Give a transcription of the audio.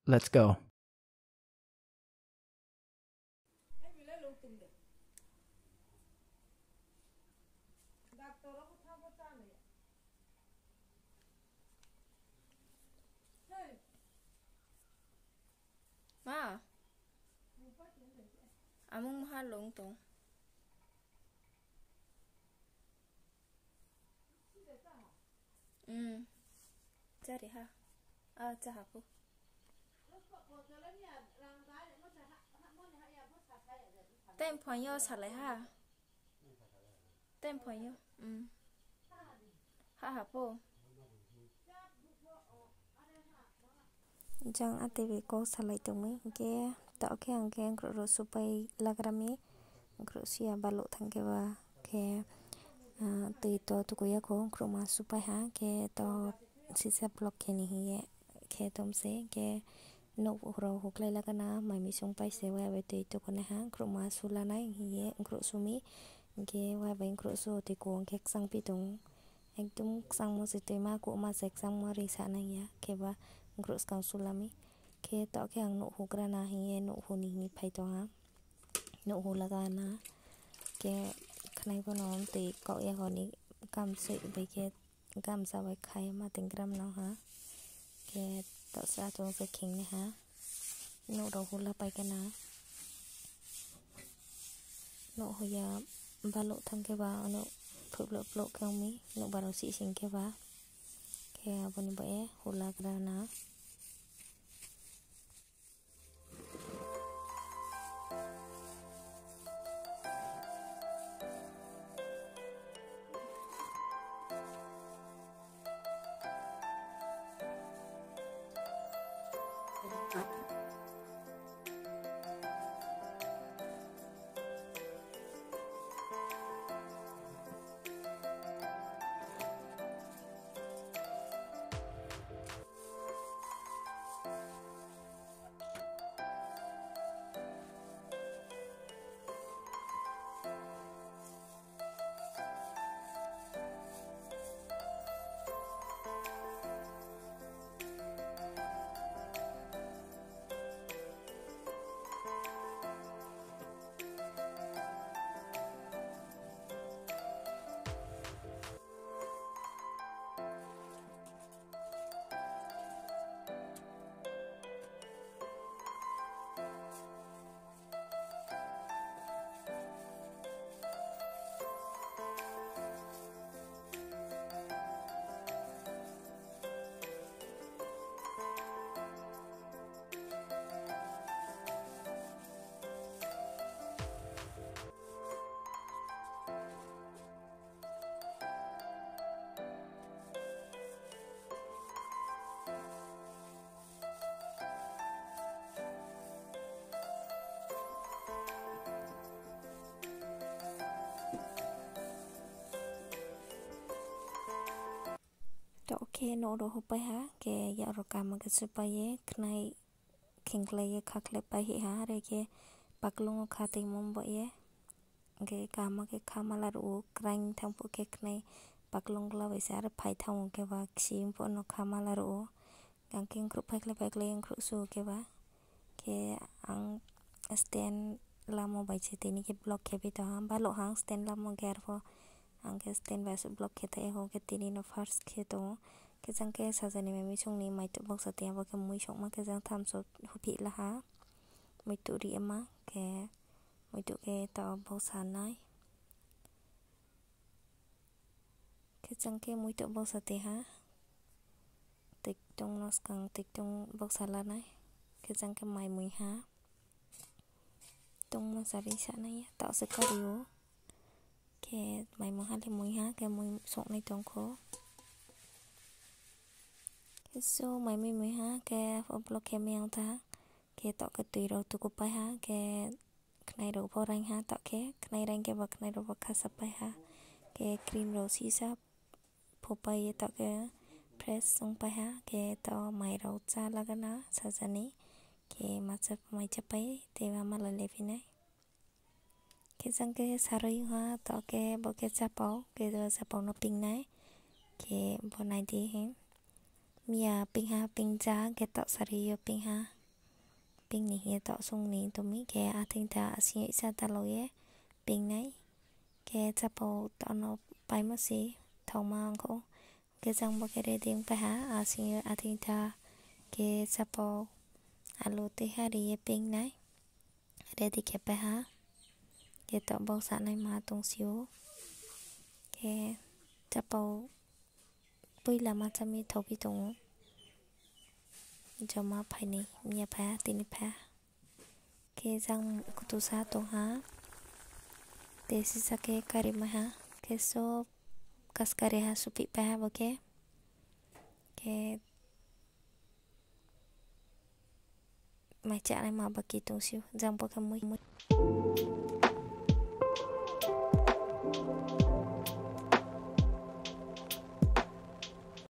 Let's go. Ma, among mahal tong. Cari ha. Cahapu. Tem poinyo salai ha. Tem poinyo. Ha ha po. Jang ate ko salai tumi ke tak ke ang ke ngro supaya lagrami ngro sia balok thangke ba ke tui to tu ko ya ko ngro ma supaya ha ke to sisa blok ke ni ye ke tom se ke no ro huklai lagana mai mi sung pai se wa tui to ko na ha ngro ma sula nai ye ngro sumi ke wa ba ngro so te ko ke sang pi tung ekdum sang mo se te ma ko ma se sang mo ri sa na ya ke ba ngro skang sulami ke to ke ang no hukra na hi no hu ni phai to ha no hu laga na ke khnai ko nom te ko ya ko ni kam se be ke kam sa bai khai ma ting gram na ha ke to sa to se king ne ha no ro hu la pai ke na no hu ya balo thang ke ba no phlo phlo ka mi no ba ro si sing ke ba ke abon ba e hu la gra na to ke no ro hu pai ha ke ya ro kam ke supaya khnai khingkle ye khakle pai hi ha re ke paklong kha te mom bo ye ke kama ke khamala ru krain thang pu ke khnai paklong la bai sa re phai thang ke ba sim po no khamala ru kang king kru pai kle kru su ke ba ke ang stand la mo bai che te ni ke block ke bi ta ba lo hang stand la mo ger pho ang ke stand ba su block ke te ho ke tini no first ke to ke jang ke sa jani me mi chung ni mai to box te ba ke mui chok ma ke jang tham so hu pi la ha mui tu ri ma ke mui tu ke to box sa nai ke jang ke mui to box te ha tik tong no skang tik tong box sa la nai ke jang ke mai mui ha tong ma sa ri sa nai ta se ka ri ke mai mo ha le mui ha ke mui sok nai tong ko ke so mai mui ha ke fo block ke meng ta ke to ke tui ro tu ko pai ha ke khnai ro bo rang ha to ke khnai rang ke ba khnai ro ba kha sa pai ha ke cream ro si sa pho pai to ke press sung pai ha ke to mai ro cha la ga na sa jani ke ma cha mai cha pai te ba ma la le vi nai ke jang ke sa ro ha to ke bo ke cha pau ke sa pau no ping nai ke bo nai di he mía ping ha ping giá cái tạo sari yo ping ha ping nỉ nghe tạo sung nỉ tụi mi cái thinh ta xin sa ta lôi é ping này cái chapo tạo nó bay mất xí thầu mang cổ cái răng bao cái đây tiếng phải há xin thinh ta cái chapo alo tê ha đi ping này đây thì cái phải há cái tạo bao sản này mà tung xíu cái chapo bơi làm mà chăm mi thầu bị tung cho mà phải nè nhà phá tin phá cái răng của tôi sa tung há để sisa cái cari mà há cái số cascare ha supi pa ok cái mày chả này mà bagi tung siêu răng bao cái mũi